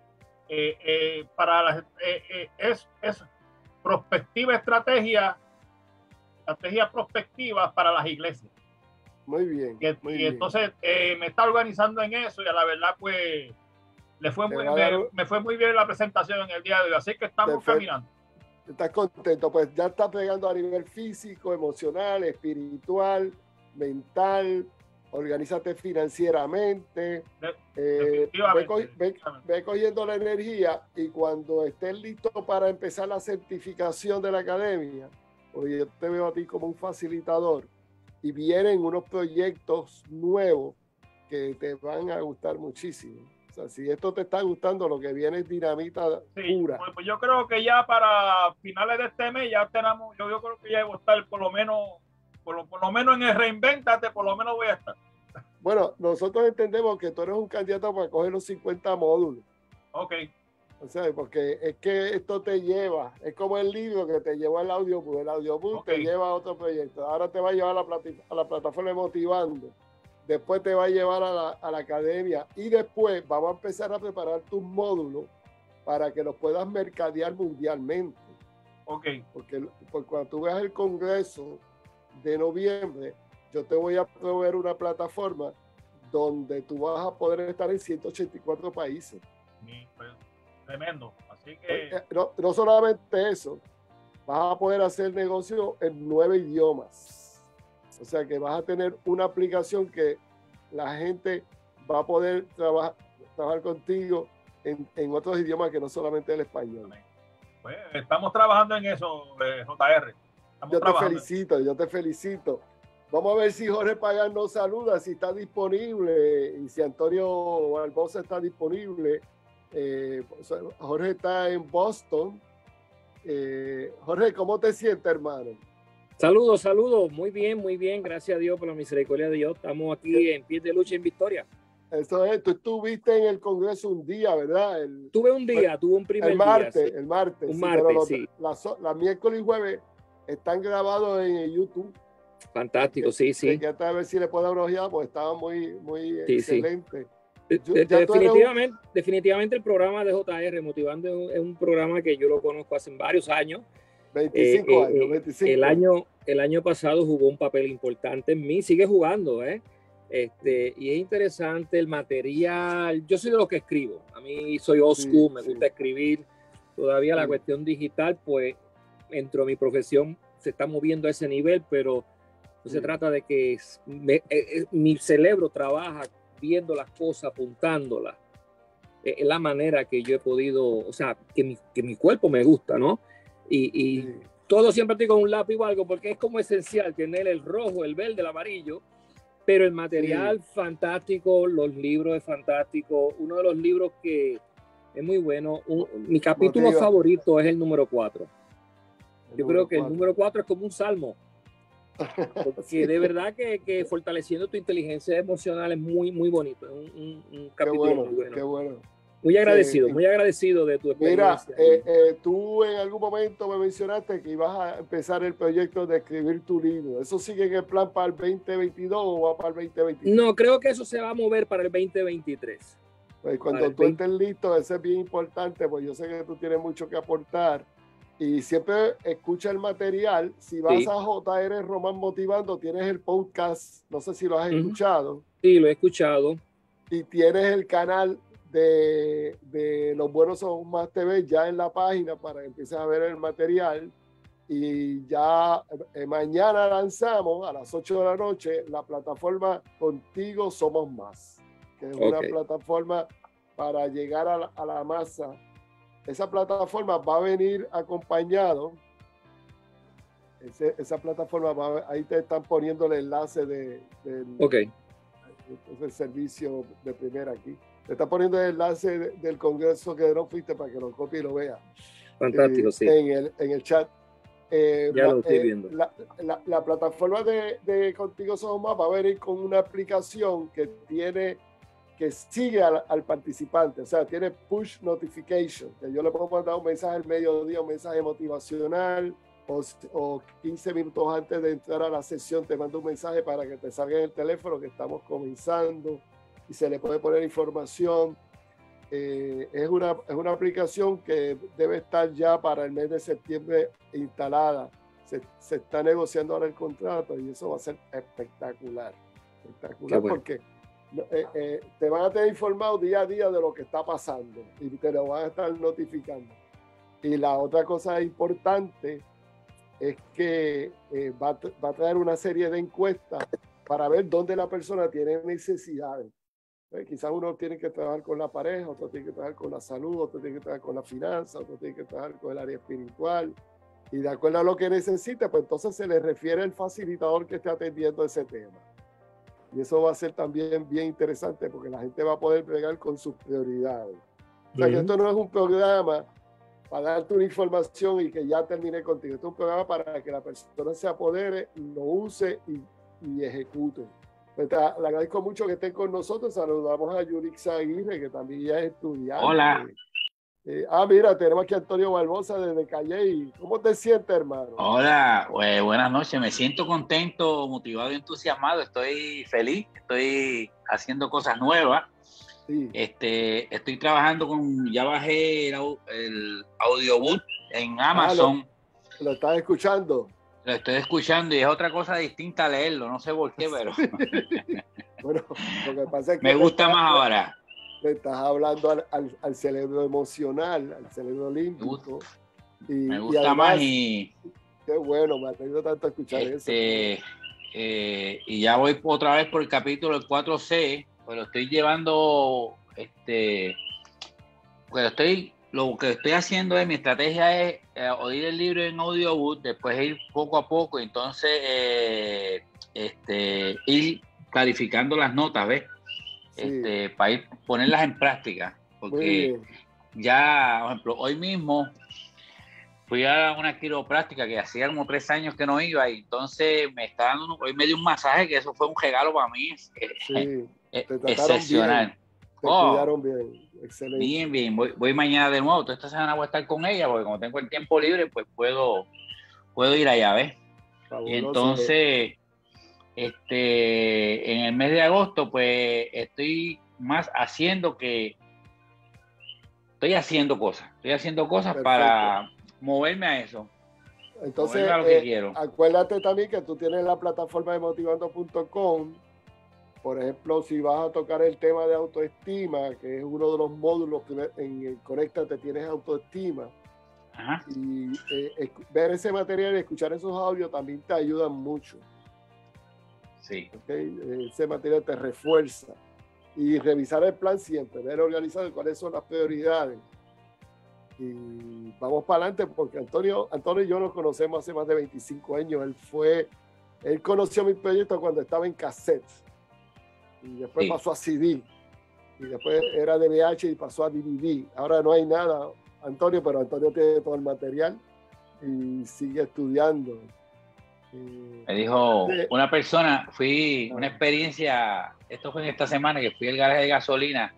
eh, eh, para las eh, eh, es, es prospectiva estrategia estrategia prospectiva para las iglesias. Muy bien. Y, muy y bien. entonces eh, me está organizando en eso y a la verdad pues le fue muy, me, dar... me fue muy bien la presentación en el día de hoy, así que estamos Perfecto. caminando. Estás contento, pues ya estás pegando a nivel físico, emocional, espiritual, mental. Organízate financieramente, de, eh, ve, co ve, ve cogiendo la energía y cuando estés listo para empezar la certificación de la academia, oye, yo te veo a ti como un facilitador y vienen unos proyectos nuevos que te van a gustar muchísimo. O sea, si esto te está gustando, lo que viene es dinamita sí, pura. Pues, pues yo creo que ya para finales de este mes ya tenemos, yo, yo creo que ya voy a estar por lo menos Por lo, por lo menos en el Reinvéntate, por lo menos voy a estar. Bueno, nosotros entendemos que tú eres un candidato para coger los cincuenta módulos. Ok. O sea, porque es que esto te lleva, es como el libro que te llevó al audiobook. El audiobook okay. te lleva a otro proyecto. Ahora te va a llevar a la, plati a la plataforma de Motivando. Después te va a llevar a la, a la academia. Y después vamos a empezar a preparar tus módulos para que los puedas mercadear mundialmente. Ok. Porque, porque cuando tú veas el congreso de noviembre, yo te voy a proveer una plataforma donde tú vas a poder estar en ciento ochenta y cuatro países. Sí, pues, tremendo. Así que... No, no solamente eso, vas a poder hacer negocio en nueve idiomas. O sea que vas a tener una aplicación que la gente va a poder trabajar, trabajar contigo en, en otros idiomas que no solamente el español. Pues, estamos trabajando en eso, eh, J R. Estamos yo trabajando. te felicito, yo te felicito. Vamos a ver si Jorge Pagan nos saluda, si está disponible y si Antonio Barbosa está disponible. Eh, Jorge está en Boston. Eh, Jorge, ¿cómo te sientes, hermano? Saludos, saludos. Muy bien, muy bien. Gracias a Dios por la misericordia de Dios. Estamos aquí en pie de lucha en victoria. Eso es, tú estuviste en el Congreso un día, ¿verdad? El, tuve un día, tuve un primer el martes, día. Sí. El martes, un sí, martes, pero los, sí. Las la miércoles y jueves están grabados en YouTube. Fantástico, sí, sí. Que a ver si le puedo dar una ojeada, porque estaba muy, muy sí, excelente. Sí. Yo, definitivamente, un... definitivamente el programa de J R Motivando es un programa que yo lo conozco hace varios años. veinticinco eh, años, eh, veinticinco. El año, el año pasado jugó un papel importante en mí, sigue jugando, ¿eh? Este, y es interesante el material. Yo soy de los que escribo. A mí soy old school, sí, me gusta sí. escribir. Todavía sí. La cuestión digital, pues, dentro de mi profesión se está moviendo a ese nivel, pero no sí. se trata de que me, eh, mi cerebro trabaja viendo las cosas, apuntándolas. Es eh, la manera que yo he podido, o sea, que mi, que mi cuerpo me gusta, ¿no? Y, y sí. todo siempre estoy con un lápiz o algo, porque es como esencial tener el rojo, el verde, el amarillo. Pero el material sí. fantástico, los libros es fantástico. Uno de los libros que es muy bueno, un, mi capítulo Motiva. favorito es el número cuatro. Yo creo que cuatro. El número cuatro es como un salmo. Porque sí. de verdad que, que fortaleciendo tu inteligencia emocional es muy, muy bonito. Es un, un, un capítulo qué bueno, muy bueno. Qué bueno. Muy agradecido, sí. muy agradecido de tu experiencia. Mira, eh, eh, tú en algún momento me mencionaste que ibas a empezar el proyecto de escribir tu libro. ¿Eso sigue en el plan para el veinte veintidós o va para el veinte veintitrés? No, creo que eso se va a mover para el veinte veintitrés. Pues cuando tú veinte... estés listo, eso es bien importante, pues yo sé que tú tienes mucho que aportar. Y siempre escucha el material. Si vas sí. a J R Román Motivando, tienes el podcast, no sé si lo has uh-huh. escuchado. Sí, lo he escuchado. Y tienes el canal De, de Los Buenos Somos Más T V ya en la página para que empieces a ver el material. Y ya eh, mañana lanzamos a las ocho de la noche la plataforma Contigo Somos Más, que es okay. una plataforma para llegar a la, a la masa. Esa plataforma va a venir acompañado, ese, esa plataforma va a, ahí te están poniendo el enlace de, del okay. el servicio de primera aquí. Te está poniendo el enlace del Congreso que no fuiste para que lo copie y lo vea. Fantástico, eh, sí. En el, en el chat. Eh, ya lo estoy eh, viendo. La, la, la plataforma de, de Contigo Somos Más va a venir con una aplicación que tiene, que sigue al, al participante. O sea, tiene push notification. Que yo le puedo mandar un mensaje al mediodía, un mensaje motivacional, o, o quince minutos antes de entrar a la sesión te mando un mensaje para que te salga en el teléfono que estamos comenzando. Y se le puede poner información. Eh, es, una, es una aplicación que debe estar ya para el mes de septiembre instalada. Se, se está negociando ahora el contrato y eso va a ser espectacular. Espectacular bueno. porque eh, eh, te van a tener informado día a día de lo que está pasando y te lo van a estar notificando. Y la otra cosa importante es que eh, va, a, va a traer una serie de encuestas para ver dónde la persona tiene necesidades. Eh, quizás uno tiene que trabajar con la pareja, otro tiene que trabajar con la salud, otro tiene que trabajar con la finanza, otro tiene que trabajar con el área espiritual. Y de acuerdo a lo que necesite, pues entonces se le refiere al facilitador que esté atendiendo ese tema. Y eso va a ser también bien interesante porque la gente va a poder bregar con sus prioridades. O sea, uh-huh. que esto no es un programa para darte una información y que ya termine contigo. Esto es un programa para que la persona se apodere, lo use y, y ejecute. Le agradezco mucho que estén con nosotros. Saludamos a Yurixa Aguirre, que también ya es estudiante. Hola. Eh, ah, mira, tenemos aquí a Antonio Barbosa desde Calley. ¿Cómo te sientes, hermano? Hola, pues, buenas noches. Me siento contento, motivado y entusiasmado. Estoy feliz, estoy haciendo cosas nuevas. Sí. Este, estoy trabajando con, ya bajé el, el audiobook en Amazon. Ah, ¿lo, ¿Lo estás escuchando? Lo estoy escuchando y es otra cosa distinta a leerlo, no sé por qué, pero bueno, lo que pasa es que me gusta estás, más ahora. Le estás hablando al, al, al cerebro emocional, al cerebro límbico. Me gusta, y, me gusta y además, más y... Qué bueno, me alegro tanto escuchar este, eso. Eh, y ya voy otra vez por el capítulo cuatro C, pues lo estoy llevando, este, pues lo estoy... Lo que estoy haciendo es, mi estrategia es eh, oír el libro en audiobook, después ir poco a poco, entonces eh, este, ir clarificando las notas, ¿ves? Sí. Este, para ir ponerlas en práctica, porque ya, por ejemplo, hoy mismo fui a una quiropráctica que hacía como tres años que no iba y entonces me está dando, hoy me dio un masaje que eso fue un regalo para mí. Sí. Eh, Te trataron excepcional. bien, te Oh, cuidaron bien. Excelente. bien, bien. Voy, voy mañana de nuevo. Toda esta semana voy a estar con ella porque como tengo el tiempo libre, pues puedo, puedo ir allá, ¿ves? Fabuloso. Y entonces, este, en el mes de agosto, pues estoy más haciendo que estoy haciendo cosas. Estoy haciendo cosas Perfecto. para moverme a eso. Entonces, moverme a lo que eh, quiero. acuérdate también que tú tienes la plataforma de motivando punto com. Por ejemplo, si vas a tocar el tema de autoestima, que es uno de los módulos que en el Conéctate tienes autoestima, Ajá. y eh, ver ese material y escuchar esos audios también te ayudan mucho. Sí. ¿Okay? Ese material te refuerza. Y revisar el plan siempre, ver organizado cuáles son las prioridades. Y vamos para adelante porque Antonio, Antonio y yo nos conocemos hace más de veinticinco años. Él fue, él conoció mi proyecto cuando estaba en cassette. Y después Sí. pasó a C D. Y después era de V H y pasó a D V D. Ahora no hay nada, Antonio, pero Antonio tiene todo el material y sigue estudiando. Y, Me dijo eh, una persona, fui una experiencia, esto fue en esta semana que fui al garaje de gasolina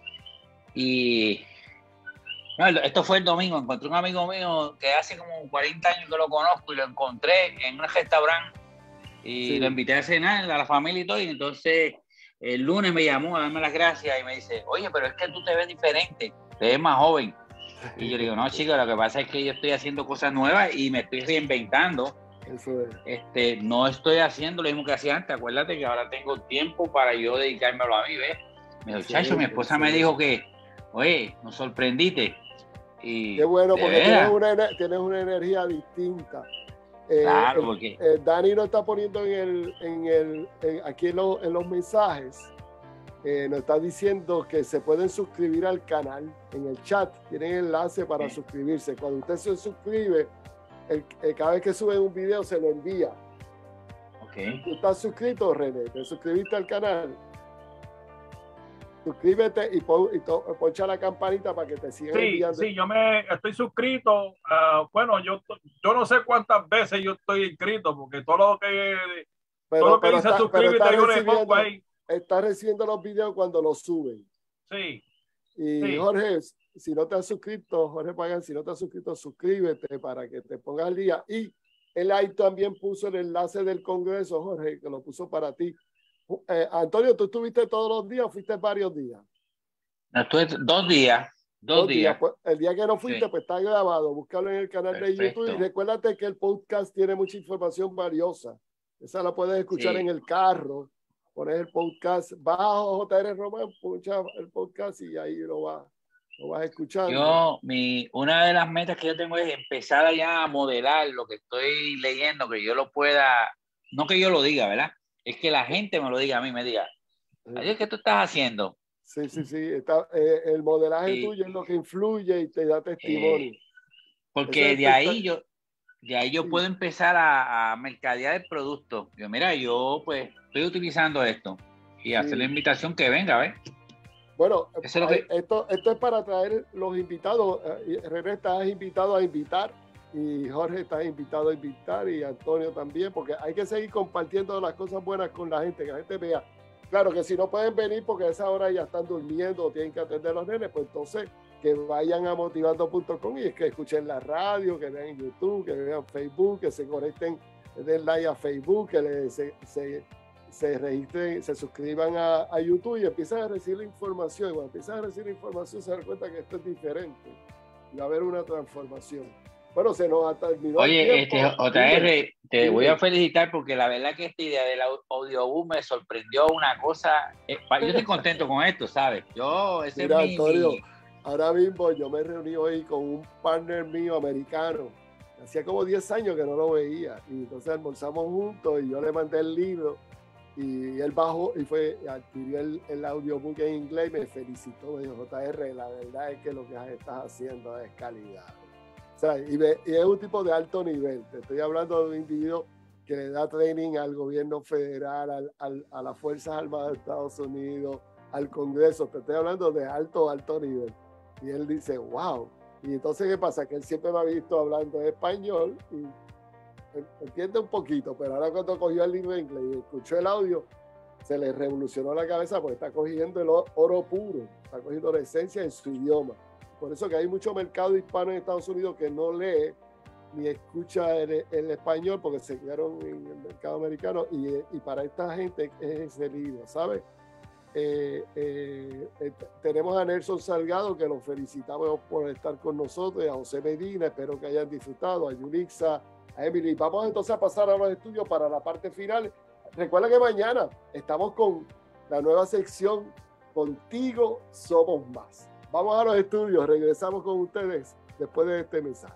y no, esto fue el domingo, encontré un amigo mío que hace como cuarenta años que lo conozco y lo encontré en un restaurante y Sí. lo invité a cenar a la familia y todo, y entonces el lunes me llamó a darme las gracias y me dice, oye, pero es que tú te ves diferente, te ves más joven. Y yo le digo, no, chico, lo que pasa es que yo estoy haciendo cosas nuevas y me estoy reinventando. Eso es. Este, no estoy haciendo lo mismo que hacía antes. Acuérdate que ahora tengo tiempo para yo dedicármelo a mí, ¿ves? Me dijo, chacho, mi esposa me dijo que, oye, nos sorprendiste. Y qué bueno, ¿de porque veras? tienes una, tienes una energía distinta. Eh, Claro, eh, porque eh, Dani nos está poniendo en el, en el, en- aquí en, lo- en los mensajes, eh, nos está diciendo que se pueden suscribir al canal. En el chat tienen enlace para Sí. suscribirse. Cuando usted se suscribe, el- el- cada vez que sube un video se lo envía. ok. ¿Tú estás suscrito, René? ¿Te suscribiste al canal? Suscríbete y, pon, y to- poncha la campanita para que te sigan Sí, enviando. sí, yo me estoy suscrito. Uh, bueno, yo, yo no sé cuántas veces yo estoy inscrito, porque todo lo que, pero, todo lo que pero dice está, suscríbete, pero está yo le recibiendo, pongo ahí. está recibiendo los videos cuando los suben. Sí, Y sí. Jorge, si no te has suscrito, Jorge Pagan, si no te has suscrito, suscríbete para que te pongas al día. Y él ahí también puso el enlace del Congreso, Jorge, que lo puso para ti. Eh, Antonio, ¿tú estuviste todos los días o fuiste varios días? No, estuve dos días, dos, Dos días. días. Pues, el día que no fuiste, Sí. pues está grabado. Búscalo en el canal Perfecto. de YouTube y recuérdate que el podcast tiene mucha información valiosa. Esa la puedes escuchar Sí. en el carro. Pones el podcast, bajo J R Román, puncha el podcast y ahí lo vas, lo vas escuchando. Yo, mi, una de las metas que yo tengo es empezar allá a modelar lo que estoy leyendo, que yo lo pueda, no que yo lo diga, ¿verdad? Es que la gente me lo diga a mí, me diga, oye, ¿qué tú estás haciendo? Sí, sí, sí. Está, eh, el modelaje Y- tuyo es lo que influye y te da testimonio. Eh, porque Eso es de ahí espectac- yo, de ahí yo Sí. puedo empezar a, a mercadear el producto. Yo, mira, yo pues estoy utilizando esto y hacer la invitación que venga, ¿ves? Bueno, Eso es lo hay- que- esto, esto es para traer los invitados. Eh, René, estás invitado a invitar y Jorge está invitado a invitar y Antonio también, porque hay que seguir compartiendo las cosas buenas con la gente, que la gente vea. Claro que si no pueden venir porque a esa hora ya están durmiendo o tienen que atender a los nenes, pues entonces que vayan a motivando punto com y es que escuchen la radio, que vean YouTube, que vean Facebook, que se conecten, den like a Facebook, que le, se, se, se registren, se suscriban a, a YouTube y empiezan a recibir información. Y cuando empiezan a recibir información se dan cuenta que esto es diferente y va a haber una transformación. Bueno, se nos ha terminado el Oye, tiempo. este, J R, te Dime. voy a felicitar porque la verdad que esta idea del au- audiobook me sorprendió una cosa. eh, pa- Yo estoy contento con esto, ¿sabes? Yo, ese Mira, es mi, Antonio, mi- ahora mismo yo me reuní hoy con un partner mío americano. Hacía como diez años que no lo veía. Y entonces almorzamos juntos y yo le mandé el libro. Y él bajó y fue, adquirió el, el audiobook en inglés y me felicitó. Me dijo, J R, la verdad es que lo que estás haciendo es calidad. O sea, y, me, y es un tipo de alto nivel. Te estoy hablando de un individuo que le da training al gobierno federal, al, al, a las Fuerzas Armadas de Estados Unidos, al Congreso. Te estoy hablando de alto, alto nivel. Y él dice, wow. Y entonces, ¿qué pasa? Que él siempre me ha visto hablando español y entiende un poquito, pero ahora cuando cogió el libro en inglés y escuchó el audio, se le revolucionó la cabeza porque está cogiendo el oro puro, está cogiendo la esencia en su idioma. Por eso que hay mucho mercado hispano en Estados Unidos que no lee ni escucha el, el español porque se quedaron en el mercado americano y, y para esta gente es ese libro, ¿sabes? Eh, eh, eh, tenemos a Nelson Salgado, que los felicitamos por estar con nosotros, y a José Medina, espero que hayan disfrutado, a Yulixa, a Emily. Vamos entonces a pasar a los estudios para la parte final. Recuerda que mañana estamos con la nueva sección Contigo Somos Más. Vamos a los estudios, regresamos con ustedes después de este mensaje.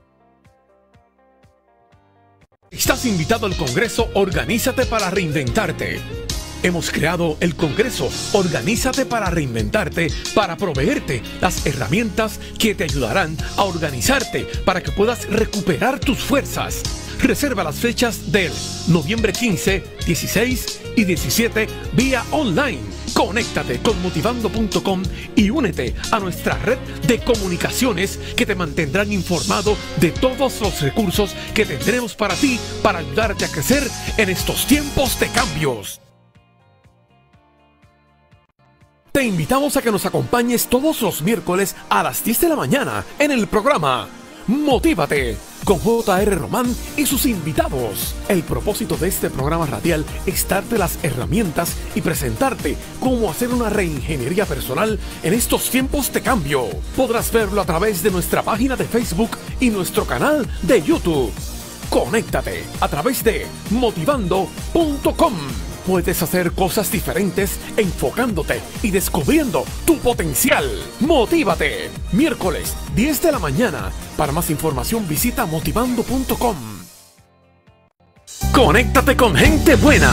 Estás invitado al Congreso Organízate para Reinventarte. Hemos creado el Congreso Organízate para Reinventarte para proveerte las herramientas que te ayudarán a organizarte para que puedas recuperar tus fuerzas. Reserva las fechas del noviembre quince, dieciséis y diecisiete vía online. Conéctate con motivando punto com y únete a nuestra red de comunicaciones que te mantendrán informado de todos los recursos que tendremos para ti para ayudarte a crecer en estos tiempos de cambios. Te invitamos a que nos acompañes todos los miércoles a las diez de la mañana en el programa Motívate con J R Román y sus invitados. El propósito de este programa radial es darte las herramientas y presentarte cómo hacer una reingeniería personal en estos tiempos de cambio. Podrás verlo a través de nuestra página de Facebook y nuestro canal de YouTube. Conéctate a través de motivando punto com. Puedes hacer cosas diferentes enfocándote y descubriendo tu potencial. ¡Motívate! Miércoles, diez de la mañana. Para más información visita motivando punto com. Conéctate con gente buena.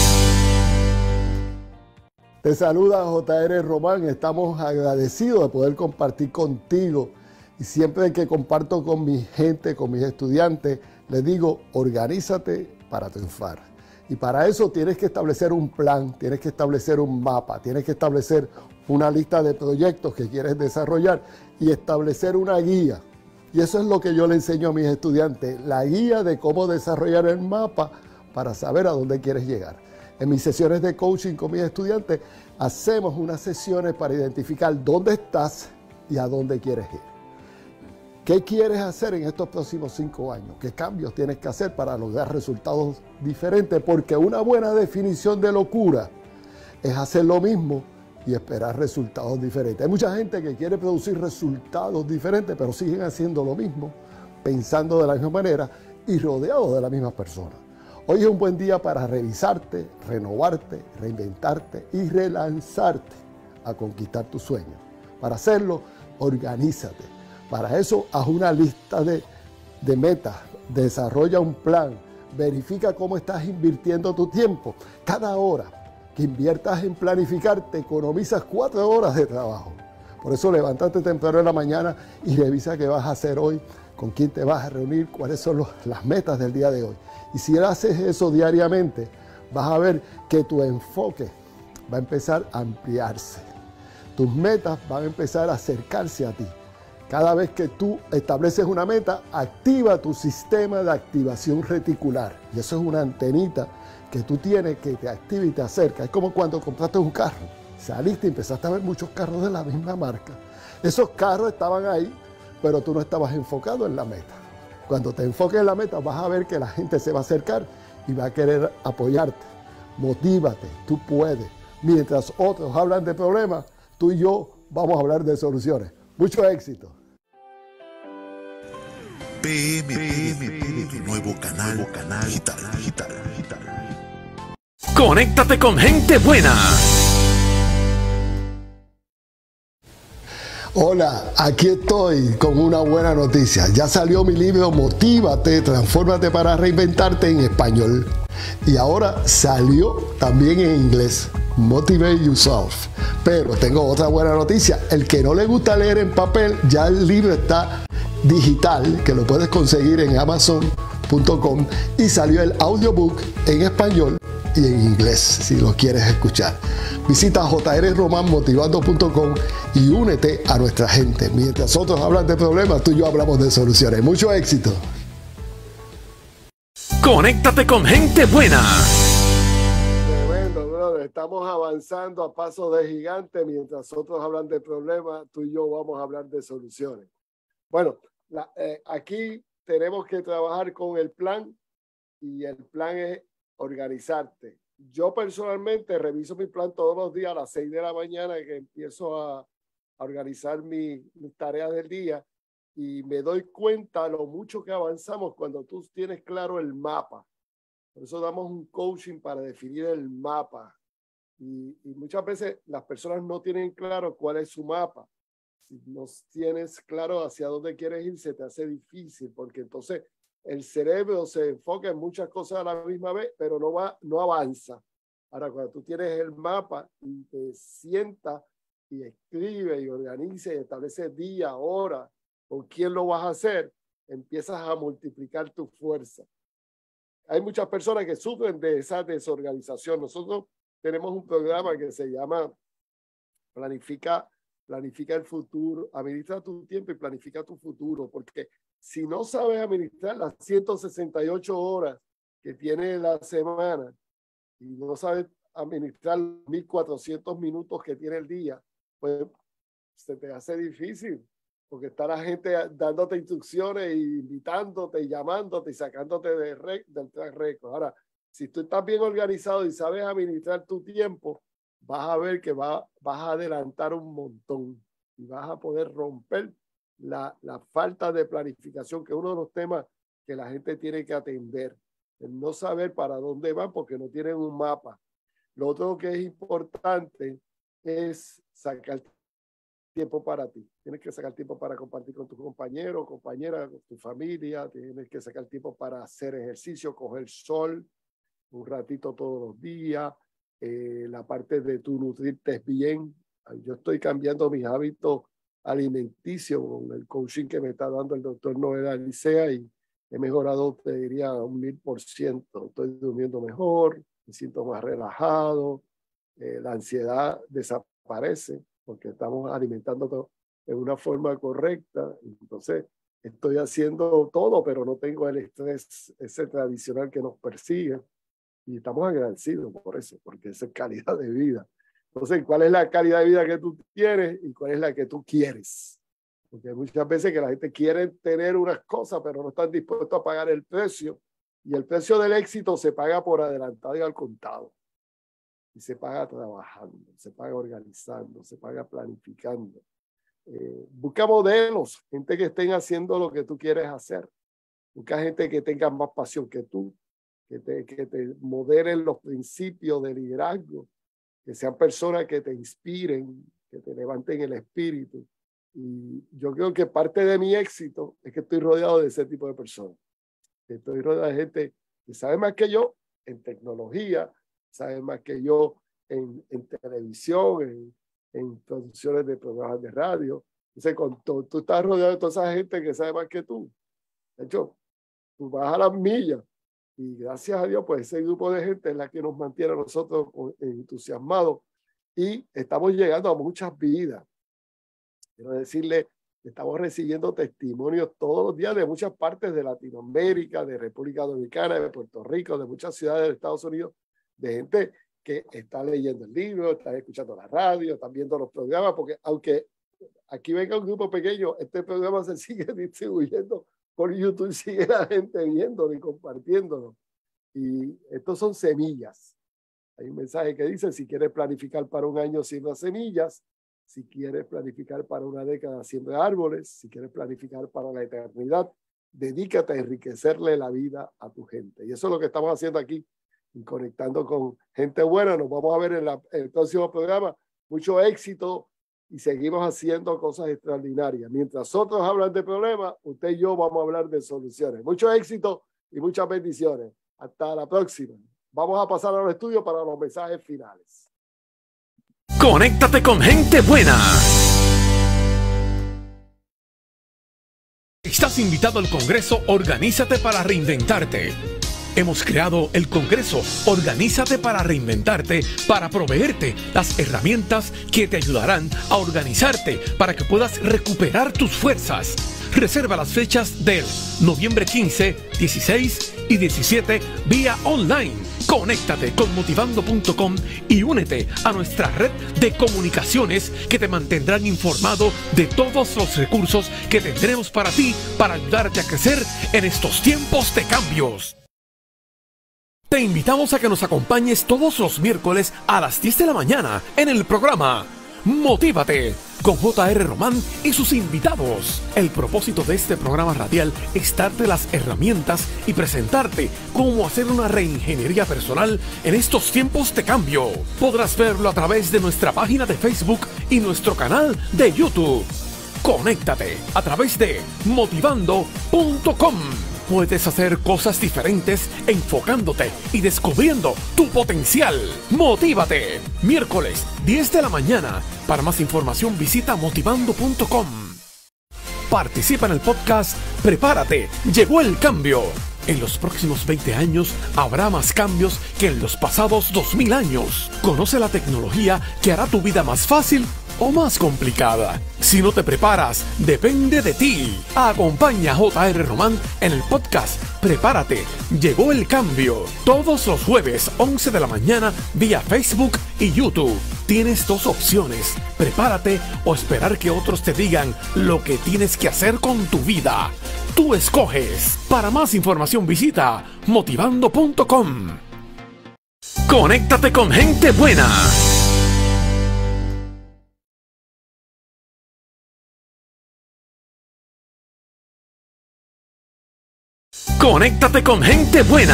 Te saluda J R Román. Estamos agradecidos de poder compartir contigo. Y siempre que comparto con mi gente, con mis estudiantes, les digo, organízate para triunfar. Y para eso tienes que establecer un plan, tienes que establecer un mapa, tienes que establecer una lista de proyectos que quieres desarrollar y establecer una guía. Y eso es lo que yo le enseño a mis estudiantes, la guía de cómo desarrollar el mapa para saber a dónde quieres llegar. En mis sesiones de coaching con mis estudiantes hacemos unas sesiones para identificar dónde estás y a dónde quieres ir. ¿Qué quieres hacer en estos próximos cinco años? ¿Qué cambios tienes que hacer para lograr resultados diferentes? Porque una buena definición de locura es hacer lo mismo y esperar resultados diferentes. Hay mucha gente que quiere producir resultados diferentes, pero siguen haciendo lo mismo, pensando de la misma manera y rodeados de las mismas personas. Hoy es un buen día para revisarte, renovarte, reinventarte y relanzarte a conquistar tus sueños. Para hacerlo, organízate. Para eso, haz una lista de, de metas, desarrolla un plan, verifica cómo estás invirtiendo tu tiempo. Cada hora que inviertas en planificar, te economizas cuatro horas de trabajo. Por eso, levántate temprano en la mañana y revisa qué vas a hacer hoy, con quién te vas a reunir, cuáles son los, las metas del día de hoy. Y si haces eso diariamente, vas a ver que tu enfoque va a empezar a ampliarse. Tus metas van a empezar a acercarse a ti. Cada vez que tú estableces una meta, activa tu sistema de activación reticular. Y eso es una antenita que tú tienes que te activa y te acerca. Es como cuando compraste un carro. Saliste y empezaste a ver muchos carros de la misma marca. Esos carros estaban ahí, pero tú no estabas enfocado en la meta. Cuando te enfoques en la meta, vas a ver que la gente se va a acercar y va a querer apoyarte. Motívate, tú puedes. Mientras otros hablan de problemas, tú y yo vamos a hablar de soluciones. Mucho éxito. P M P M P, tu nuevo canal, canal digital, digital, digital. Conéctate con gente buena. Hola, aquí estoy con una buena noticia. Ya salió mi libro Motívate, Transfórmate para Reinventarte en español. Y ahora salió también en inglés, Motivate Yourself. Pero tengo otra buena noticia. El que no le gusta leer en papel, ya el libro está digital, que lo puedes conseguir en amazon punto com, y salió el audiobook en español y en inglés, si lo quieres escuchar. Visita j r roman motivando punto com y únete a nuestra gente. Mientras otros hablan de problemas, tú y yo hablamos de soluciones. Mucho éxito. Conéctate con gente buena. Tremendo, brother. pues estamos avanzando a pasos de gigante. Mientras otros hablan de problemas, tú y yo vamos a hablar de soluciones. Bueno, la, eh, aquí tenemos que trabajar con el plan y el plan es organizarte. Yo personalmente reviso mi plan todos los días a las seis de la mañana que empiezo a, a organizar mi, mis tareas del día y me doy cuenta lo mucho que avanzamos cuando tú tienes claro el mapa. Por eso damos un coaching para definir el mapa. Y, y muchas veces las personas no tienen claro cuál es su mapa. Si no tienes claro hacia dónde quieres ir, se te hace difícil, porque entonces el cerebro se enfoca en muchas cosas a la misma vez, pero no, va, no avanza. Ahora, cuando tú tienes el mapa y te sientas y escribes y organizas y estableces día, hora, con quién lo vas a hacer, empiezas a multiplicar tu fuerza. Hay muchas personas que sufren de esa desorganización. Nosotros tenemos un programa que se llama Planifica, Planifica el Futuro, administra tu tiempo y planifica tu futuro, porque si no sabes administrar las ciento sesenta y ocho horas que tiene la semana y no sabes administrar mil cuatrocientos minutos que tiene el día, pues se te hace difícil, porque está la gente dándote instrucciones y invitándote y llamándote y sacándote de rec, del track record. Ahora, si tú estás bien organizado y sabes administrar tu tiempo, vas a ver que va, vas a adelantar un montón y vas a poder romper la, la falta de planificación, que es uno de los temas que la gente tiene que atender. El no saber para dónde van porque no tienen un mapa. Lo otro que es importante es sacar tiempo para ti. Tienes que sacar tiempo para compartir con tus compañeros, compañeras, con tu familia. Tienes que sacar tiempo para hacer ejercicio, coger sol un ratito todos los días. Eh, la parte de tu nutrirte bien. Yo estoy cambiando mis hábitos alimenticios con el coaching que me está dando el doctor Noel Alicea y he mejorado, te diría, un mil por ciento. Estoy durmiendo mejor, me siento más relajado, eh, la ansiedad desaparece porque estamos alimentando de una forma correcta. Entonces, estoy haciendo todo, pero no tengo el estrés ese tradicional que nos persigue. Y estamos agradecidos por eso, porque esa es calidad de vida. Entonces, ¿cuál es la calidad de vida que tú tienes y cuál es la que tú quieres? Porque hay muchas veces que la gente quiere tener unas cosas, pero no están dispuestos a pagar el precio. Y el precio del éxito se paga por adelantado y al contado. Y se paga trabajando, se paga organizando, se paga planificando. Eh, busca modelos, gente que estén haciendo lo que tú quieres hacer. Busca gente que tenga más pasión que tú, que te, que te modelen los principios de liderazgo, que sean personas que te inspiren, que te levanten el espíritu. Y yo creo que parte de mi éxito es que estoy rodeado de ese tipo de personas. Estoy rodeado de gente que sabe más que yo en tecnología, sabe más que yo en, en televisión, en, en producciones de programas de radio. Entonces, con to, tú estás rodeado de toda esa gente que sabe más que tú. De hecho, tú vas a las millas y gracias a Dios, pues ese grupo de gente es la que nos mantiene a nosotros entusiasmados y estamos llegando a muchas vidas. Quiero decirle, estamos recibiendo testimonios todos los días de muchas partes de Latinoamérica, de República Dominicana, de Puerto Rico, de muchas ciudades de Estados Unidos, de gente que está leyendo el libro, está escuchando la radio, están viendo los programas, porque aunque aquí venga un grupo pequeño, este programa se sigue distribuyendo por YouTube, sigue la gente viéndolo y compartiéndolo. Y estos son semillas. Hay un mensaje que dice, si quieres planificar para un año, siembra semillas. Si quieres planificar para una década, siembra árboles. Si quieres planificar para la eternidad, dedícate a enriquecerle la vida a tu gente. Y eso es lo que estamos haciendo aquí, conectando con gente buena. Nos vamos a ver en, la, en el próximo programa. Mucho éxito y seguimos haciendo cosas extraordinarias. Mientras otros hablan de problemas, usted y yo vamos a hablar de soluciones. Mucho éxito y muchas bendiciones. Hasta la próxima. Vamos a pasar al estudio para los mensajes finales. Conéctate con gente buena. Estás invitado al Congreso Organízate para Reinventarte. Hemos creado el Congreso Organízate para Reinventarte para proveerte las herramientas que te ayudarán a organizarte para que puedas recuperar tus fuerzas. Reserva las fechas del noviembre quince, dieciséis y diecisiete vía online Conéctate con motivando punto com y únete a nuestra red de comunicaciones que te mantendrán informado de todos los recursos que tendremos para ti para ayudarte a crecer en estos tiempos de cambios. Te invitamos a que nos acompañes todos los miércoles a las diez de la mañana en el programa Motívate con J R Román y sus invitados. El propósito de este programa radial es darte las herramientas y presentarte cómo hacer una reingeniería personal en estos tiempos de cambio. Podrás verlo a través de nuestra página de Facebook y nuestro canal de YouTube. Conéctate a través de motivando punto com. Puedes hacer cosas diferentes enfocándote y descubriendo tu potencial. ¡Motívate! Miércoles, diez de la mañana. Para más información visita motivando punto com. Participa en el podcast Prepárate, llegó el cambio. En los próximos veinte años habrá más cambios que en los pasados dos mil años. Conoce la tecnología que hará tu vida más fácil o más complicada. Si no te preparas, depende de ti. Acompaña a J R Román en el podcast Prepárate, llegó el cambio. Todos los jueves, once de la mañana, vía Facebook y YouTube. Tienes dos opciones: prepárate o esperar que otros te digan lo que tienes que hacer con tu vida. Tú escoges. Para más información visita motivando punto com. Conéctate con gente buena. Conéctate con gente buena.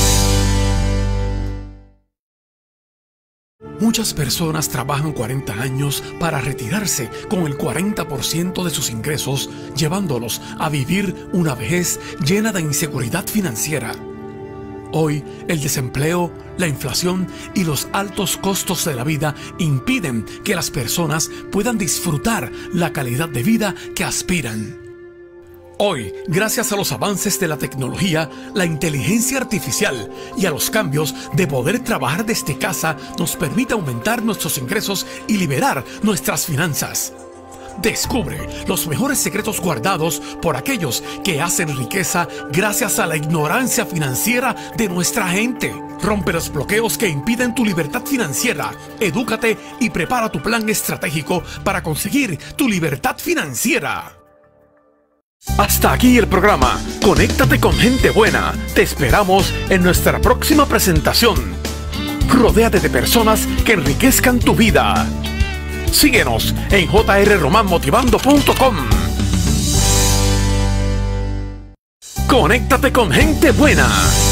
Muchas personas trabajan cuarenta años para retirarse con el cuarenta por ciento de sus ingresos, llevándolos a vivir una vejez llena de inseguridad financiera. Hoy, el desempleo, la inflación y los altos costos de la vida impiden que las personas puedan disfrutar la calidad de vida que aspiran. Hoy, gracias a los avances de la tecnología, la inteligencia artificial y a los cambios de poder trabajar desde casa, nos permite aumentar nuestros ingresos y liberar nuestras finanzas. Descubre los mejores secretos guardados por aquellos que hacen riqueza gracias a la ignorancia financiera de nuestra gente. Rompe los bloqueos que impiden tu libertad financiera. Edúcate y prepara tu plan estratégico para conseguir tu libertad financiera. Hasta aquí el programa. Conéctate con gente buena. Te esperamos en nuestra próxima presentación. Rodéate de personas que enriquezcan tu vida. Síguenos en J R Román motivando punto com. Conéctate con gente buena.